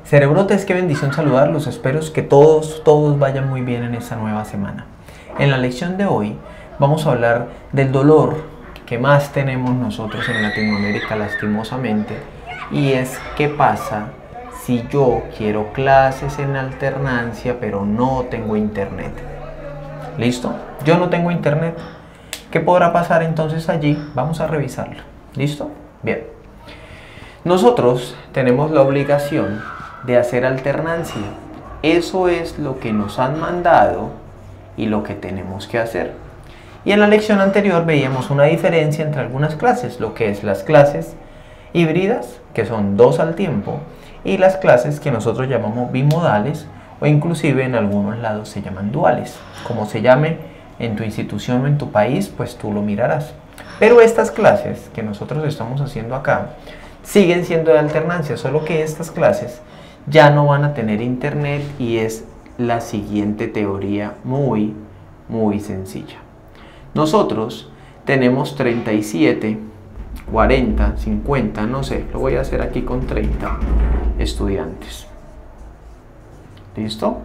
Cerebrotes, qué bendición saludarlos. Espero que todos vayan muy bien en esta nueva semana. En la lección de hoy vamos a hablar del dolor que más tenemos nosotros en Latinoamérica lastimosamente, y es qué pasa si yo quiero clases en alternancia pero no tengo internet. ¿Listo? Yo no tengo internet. ¿Qué podrá pasar entonces allí? Vamos a revisarlo. ¿Listo? Bien. Nosotros tenemos la obligación de hacer alternancia. Eso es lo que nos han mandado y lo que tenemos que hacer. Y en la lección anterior veíamos una diferencia entre algunas clases, lo que es las clases híbridas, que son 2 al tiempo, y las clases que nosotros llamamos bimodales, o inclusive en algunos lados se llaman duales. Como se llame en tu institución o en tu país, pues tú lo mirarás. Pero estas clases que nosotros estamos haciendo acá siguen siendo de alternancia, solo que estas clases ya no van a tener internet, y es la siguiente teoría muy sencilla. Nosotros tenemos 37, 40, 50, no sé, lo voy a hacer aquí con 30 estudiantes. ¿Listo?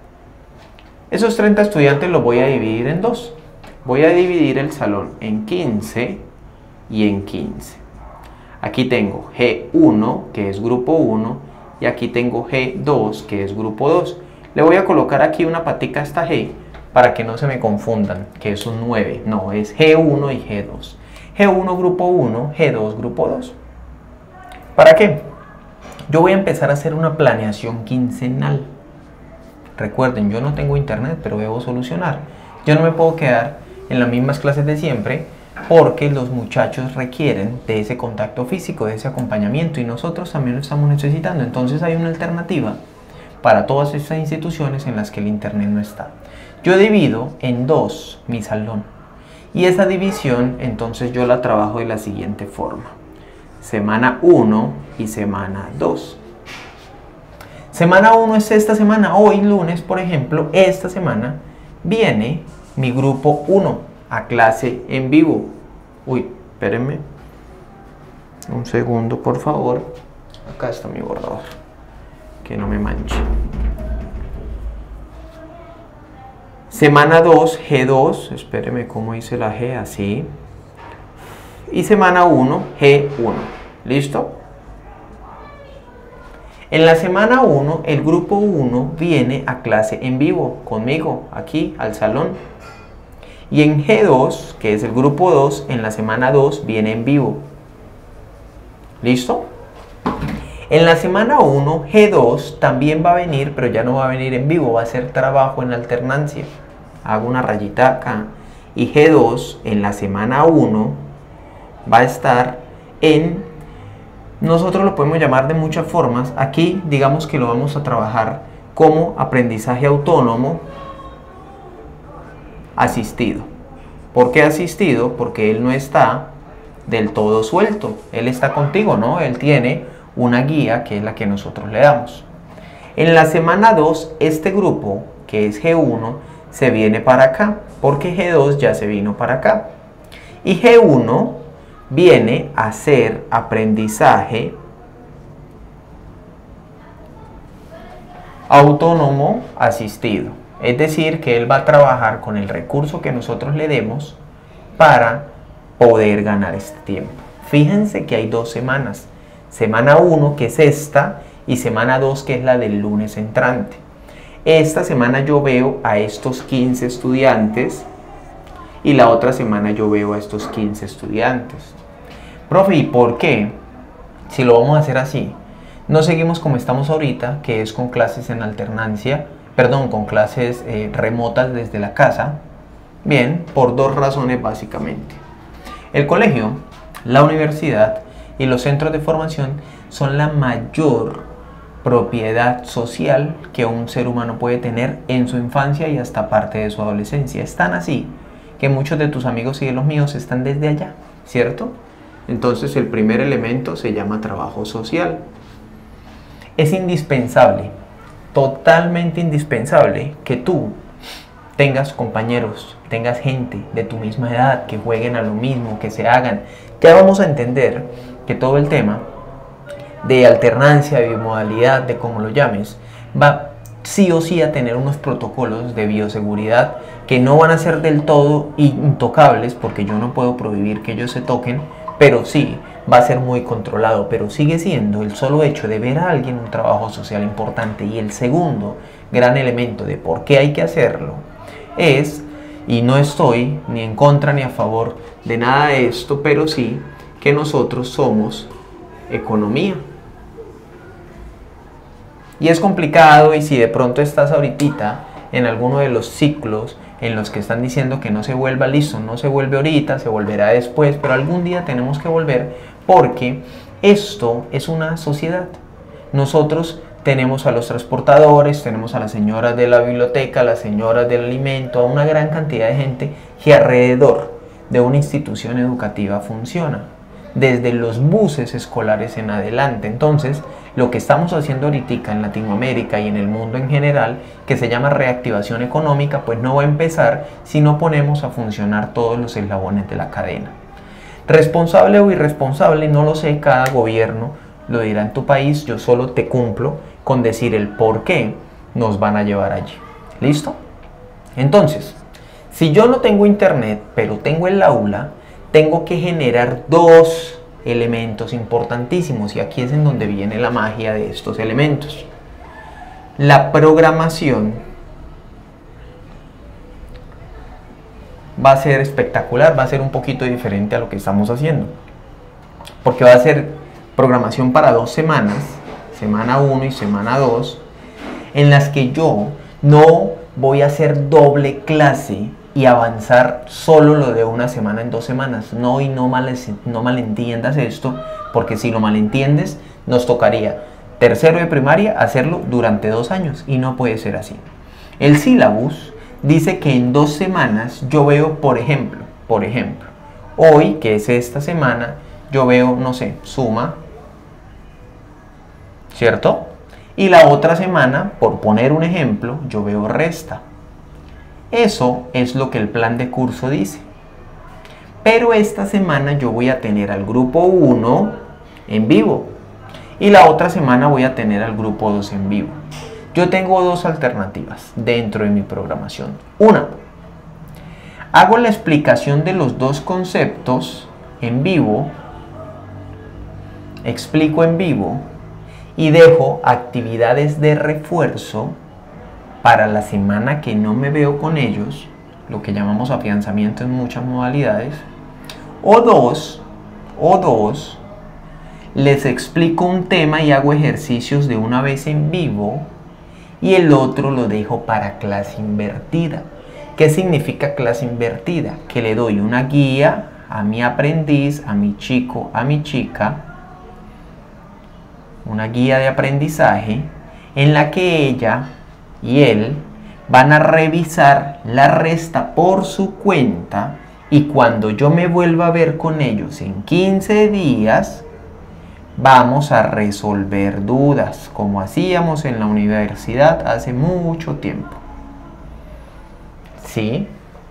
Esos 30 estudiantes los voy a dividir en 2. Voy a dividir el salón en 15 y en 15. Aquí tengo G1, que es grupo 1, y aquí tengo G2, que es grupo 2. Le voy a colocar aquí una patica a esta G para que no se me confundan, que es un 9. No, es G1 y G2. G1 grupo 1, G2 grupo 2. ¿Para qué? Yo voy a empezar a hacer una planeación quincenal. Recuerden, yo no tengo internet, pero debo solucionar. Yo no me puedo quedar en las mismas clases de siempre, porque los muchachos requieren de ese contacto físico, de ese acompañamiento, y nosotros también lo estamos necesitando. Entonces hay una alternativa para todas estas instituciones en las que el internet no está. Yo divido en 2 mi salón, y esa división entonces yo la trabajo de la siguiente forma: semana 1 y semana 2. Semana 1 es esta semana, hoy lunes por ejemplo. Esta semana viene mi grupo 1 a clase en vivo. Uy, espérenme un segundo por favor. Acá está mi borrador, que no me manche. Semana 2, G2, espérenme cómo hice la G, así. Y semana 1, G1. ¿Listo? En la semana 1, el grupo 1 viene a clase en vivo conmigo, aquí al salón. Y en G2, que es el grupo 2, en la semana 2 viene en vivo. ¿Listo? En la semana 1, G2 también va a venir, pero ya no va a venir en vivo, va a ser trabajo en alternancia. Hago una rayita acá. Y G2 en la semana 1 va a estar en... Nosotros lo podemos llamar de muchas formas. Aquí digamos que lo vamos a trabajar como aprendizaje autónomo asistido. ¿Por qué asistido? Porque él no está del todo suelto. Él está contigo, ¿no? Él tiene una guía que es la que nosotros le damos. En la semana 2, este grupo, que es G1, se viene para acá, porque G2 ya se vino para acá. Y G1 viene a hacer aprendizaje autónomo asistido. Es decir, que él va a trabajar con el recurso que nosotros le demos para poder ganar este tiempo. Fíjense que hay 2 semanas. Semana 1, que es esta, y semana 2, que es la del lunes entrante. Esta semana yo veo a estos 15 estudiantes y la otra semana yo veo a estos 15 estudiantes. Profe, ¿y por qué? Si lo vamos a hacer así, no seguimos como estamos ahorita, que es con clases en alternancia, perdón, con clases remotas desde la casa. Bien, por 2 razones básicamente. El colegio, la universidad y los centros de formación son la mayor propiedad social que un ser humano puede tener en su infancia y hasta parte de su adolescencia. Es tan así que muchos de tus amigos y de los míos están desde allá, ¿cierto? Entonces el primer elemento se llama trabajo social. Es indispensable, totalmente indispensable, que tú tengas compañeros, tengas gente de tu misma edad, que jueguen a lo mismo, que se hagan. Ya vamos a entender que todo el tema de alternancia, de bimodalidad, de como lo llames, va sí o sí a tener unos protocolos de bioseguridad que no van a ser del todo intocables, porque yo no puedo prohibir que ellos se toquen, pero sí va a ser muy controlado. Pero sigue siendo el solo hecho de ver a alguien un trabajo social importante. Y el segundo gran elemento de por qué hay que hacerlo es, y no estoy ni en contra ni a favor de nada de esto, pero sí que nosotros somos economía. Y es complicado, y si de pronto estás ahorita en alguno de los ciclos en los que están diciendo que no se vuelva, listo, no se vuelve ahorita, se volverá después, pero algún día tenemos que volver, porque esto es una sociedad. Nosotros tenemos a los transportadores, tenemos a las señoras de la biblioteca, a las señoras del alimento, a una gran cantidad de gente que alrededor de una institución educativa funciona, desde los buses escolares en adelante. Entonces, lo que estamos haciendo ahorita en Latinoamérica y en el mundo en general, que se llama reactivación económica, pues no va a empezar si no ponemos a funcionar todos los eslabones de la cadena. Responsable o irresponsable, no lo sé, cada gobierno lo dirá en tu país, yo solo te cumplo con decir el por qué nos van a llevar allí. ¿Listo? Entonces, si yo no tengo internet, pero tengo el aula, tengo que generar dos elementos importantísimos, y aquí es en donde viene la magia de estos elementos. La programación va a ser espectacular, va a ser un poquito diferente a lo que estamos haciendo, porque va a ser programación para 2 semanas, semana 1 y semana 2, en las que yo no voy a hacer doble clase y avanzar solo lo de una semana en 2 semanas. No, y no malentiendas esto, porque si lo malentiendes, nos tocaría tercero de primaria hacerlo durante 2 años, y no puede ser así. El sílabus dice que en 2 semanas yo veo, por ejemplo, hoy, que es esta semana, yo veo, no sé, suma, ¿cierto? Y la otra semana, por poner un ejemplo, yo veo resta. Eso es lo que el plan de curso dice. Pero esta semana yo voy a tener al grupo 1 en vivo, y la otra semana voy a tener al grupo 2 en vivo. Yo tengo 2 alternativas dentro de mi programación. Una, hago la explicación de los 2 conceptos en vivo, explico en vivo, y dejo actividades de refuerzo para la semana que no me veo con ellos, lo que llamamos afianzamiento en muchas modalidades. O dos, les explico un tema y hago ejercicios de una vez en vivo, y el otro lo dejo para clase invertida. ¿Qué significa clase invertida? Que le doy una guía a mi aprendiz, a mi chico, a mi chica, una guía de aprendizaje en la que ella y él van a revisar la resta por su cuenta, y cuando yo me vuelva a ver con ellos en 15 días, vamos a resolver dudas, como hacíamos en la universidad hace mucho tiempo. ¿Sí?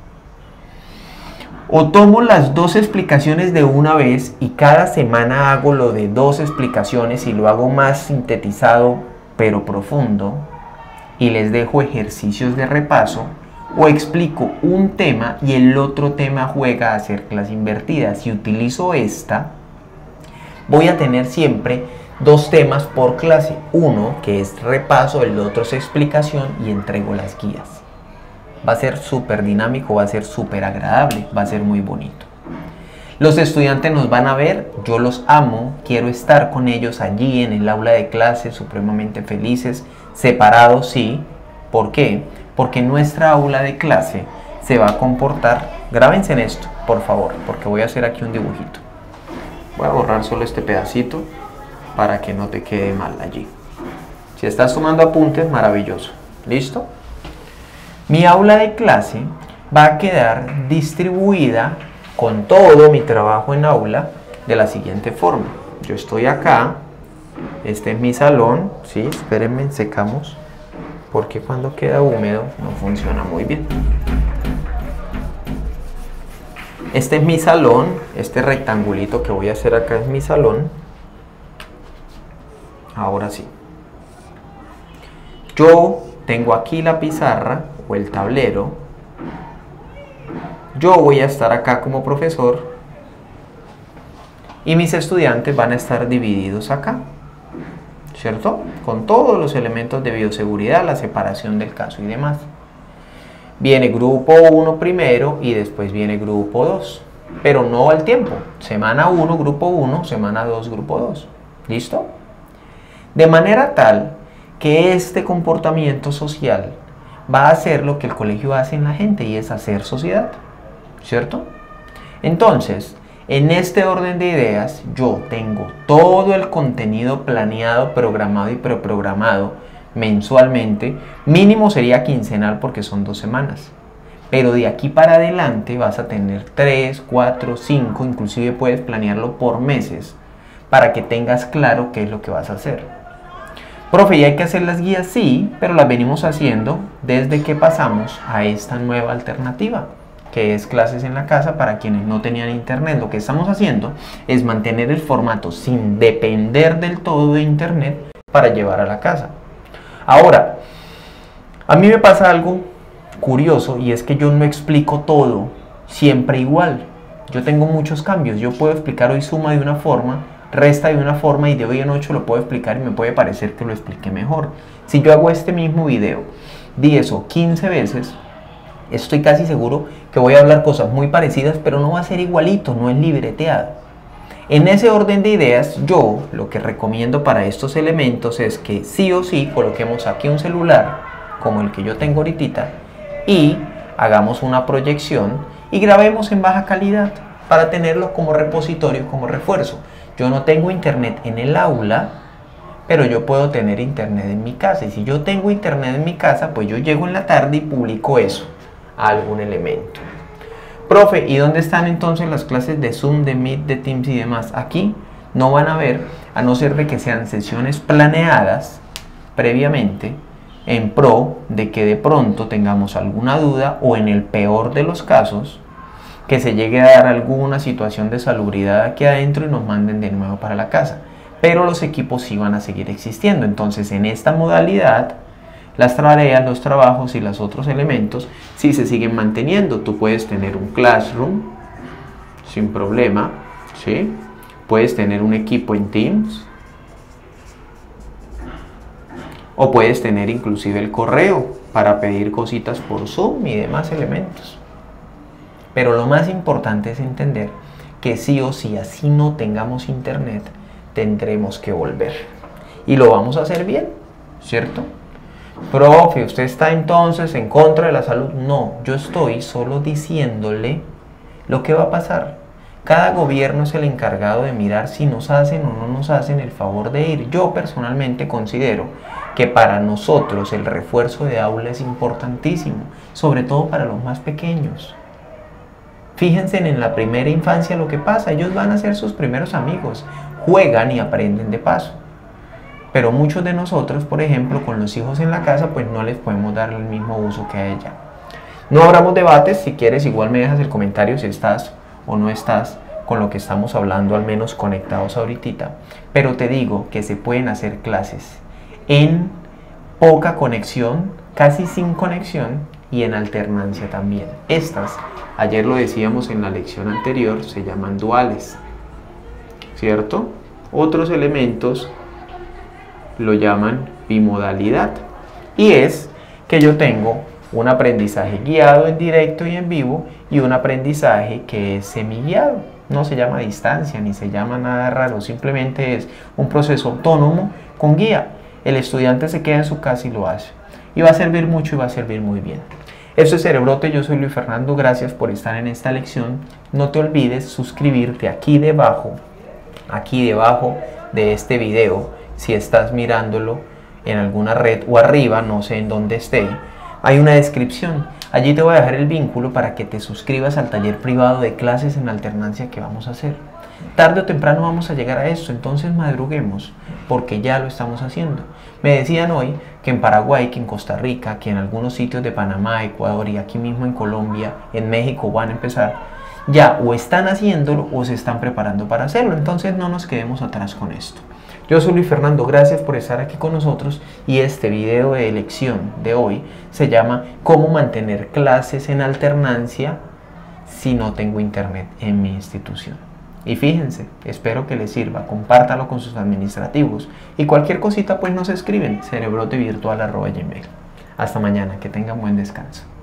O tomo las 2 explicaciones de una vez, y cada semana hago lo de 2 explicaciones y lo hago más sintetizado pero profundo, y les dejo ejercicios de repaso, o explico un tema y el otro tema juega a hacer clase invertida. Si utilizo esta, voy a tener siempre 2 temas por clase, uno que es repaso, el otro es explicación, y entrego las guías. Va a ser súper dinámico, va a ser súper agradable, va a ser muy bonito. Los estudiantes nos van a ver, yo los amo, quiero estar con ellos allí en el aula de clase, supremamente felices, separados, sí. ¿Por qué? Porque nuestra aula de clase se va a comportar, grábense en esto, por favor, porque voy a hacer aquí un dibujito. Voy a borrar solo este pedacito para que no te quede mal allí. Si estás tomando apuntes, maravilloso. ¿Listo? Mi aula de clase va a quedar distribuida con todo mi trabajo en aula de la siguiente forma. Yo estoy acá, este es mi salón, ¿sí? Espérenme, secamos, porque cuando queda húmedo no funciona muy bien. Este es mi salón, este rectangulito que voy a hacer acá es mi salón. Ahora sí. Yo tengo aquí la pizarra o el tablero. Yo voy a estar acá como profesor y mis estudiantes van a estar divididos acá, ¿cierto? Con todos los elementos de bioseguridad, la separación del caso y demás. Viene grupo 1 primero y después viene grupo 2, pero no al tiempo. Semana 1, grupo 1, semana 2, grupo 2. ¿Listo? De manera tal que este comportamiento social va a hacer lo que el colegio hace en la gente y es hacer sociedad, ¿cierto? Entonces, en este orden de ideas, yo tengo todo el contenido planeado, programado y preprogramado mensualmente. Mínimo sería quincenal porque son 2 semanas. Pero de aquí para adelante vas a tener 3, 4, 5, inclusive puedes planearlo por meses para que tengas claro qué es lo que vas a hacer. Profe, ¿y hay que hacer las guías? Sí, pero las venimos haciendo desde que pasamos a esta nueva alternativa, que es clases en la casa para quienes no tenían internet. Lo que estamos haciendo es mantener el formato sin depender del todo de internet para llevar a la casa. Ahora, a mí me pasa algo curioso y es que yo no explico todo siempre igual. Yo tengo muchos cambios. Yo puedo explicar hoy suma de una forma, resta de una forma y de hoy en 8 lo puedo explicar y me puede parecer que lo expliqué mejor. Si yo hago este mismo video 10 o 15 veces, estoy casi seguro que voy a hablar cosas muy parecidas, pero no va a ser igualito, no es libreteado. En ese orden de ideas, yo lo que recomiendo para estos elementos es que sí o sí coloquemos aquí un celular, como el que yo tengo ahorita, y hagamos una proyección y grabemos en baja calidad para tenerlo como repositorio, como refuerzo. Yo no tengo internet en el aula, pero yo puedo tener internet en mi casa. Y si yo tengo internet en mi casa, pues yo llego en la tarde y publico eso a algún elemento. Profe, ¿y dónde están entonces las clases de Zoom, de Meet, de Teams y demás? Aquí no van a ver, a no ser de que sean sesiones planeadas previamente, en pro de que de pronto tengamos alguna duda o en el peor de los casos, que se llegue a dar alguna situación de salubridad aquí adentro y nos manden de nuevo para la casa. Pero los equipos sí van a seguir existiendo. Entonces, en esta modalidad, las tareas, los trabajos y los otros elementos sí se siguen manteniendo. Tú puedes tener un classroom sin problema, ¿sí? Puedes tener un equipo en Teams o puedes tener inclusive el correo para pedir cositas por Zoom y demás elementos. Pero lo más importante es entender que sí o sí, así no tengamos internet, tendremos que volver. Y lo vamos a hacer bien, ¿cierto? Profe, ¿usted está entonces en contra de la salud? No, yo estoy solo diciéndole lo que va a pasar. Cada gobierno es el encargado de mirar si nos hacen o no nos hacen el favor de ir. Yo personalmente considero que para nosotros el refuerzo de aula es importantísimo, sobre todo para los más pequeños. Fíjense en la primera infancia lo que pasa, ellos van a ser sus primeros amigos, juegan y aprenden de paso. Pero muchos de nosotros, por ejemplo, con los hijos en la casa, pues no les podemos dar el mismo uso que a ella. No abramos debates, si quieres igual me dejas el comentario si estás o no estás con lo que estamos hablando, al menos conectados ahorita. Pero te digo que se pueden hacer clases en poca conexión, casi sin conexión y en alternancia también. Estas, ayer lo decíamos en la lección anterior, se llaman duales, ¿cierto? Otros elementos lo llaman bimodalidad y es que yo tengo un aprendizaje guiado en directo y en vivo y un aprendizaje que es semiguiado. No se llama distancia ni se llama nada raro, simplemente es un proceso autónomo con guía. El estudiante se queda en su casa y lo hace. Y va a servir mucho y va a servir muy bien. Esto es Cerebrote, yo soy Luis Fernando, gracias por estar en esta lección. No te olvides suscribirte aquí debajo de este video, si estás mirándolo en alguna red o arriba, no sé en dónde esté, hay una descripción. Allí te voy a dejar el vínculo para que te suscribas al taller privado de clases en alternancia que vamos a hacer. Tarde o temprano vamos a llegar a esto, entonces madruguemos, porque ya lo estamos haciendo. Me decían hoy que en Paraguay, que en Costa Rica, que en algunos sitios de Panamá, Ecuador y aquí mismo en Colombia, en México van a empezar, ya o están haciéndolo o se están preparando para hacerlo. Entonces no nos quedemos atrás con esto. Yo soy Luis Fernando, gracias por estar aquí con nosotros y este video de lección de hoy se llama ¿Cómo mantener clases en alternancia si no tengo internet en mi institución? Y fíjense, espero que les sirva, compártalo con sus administrativos y cualquier cosita pues nos escriben cerebrotevirtual@gmail. Hasta mañana, que tengan buen descanso.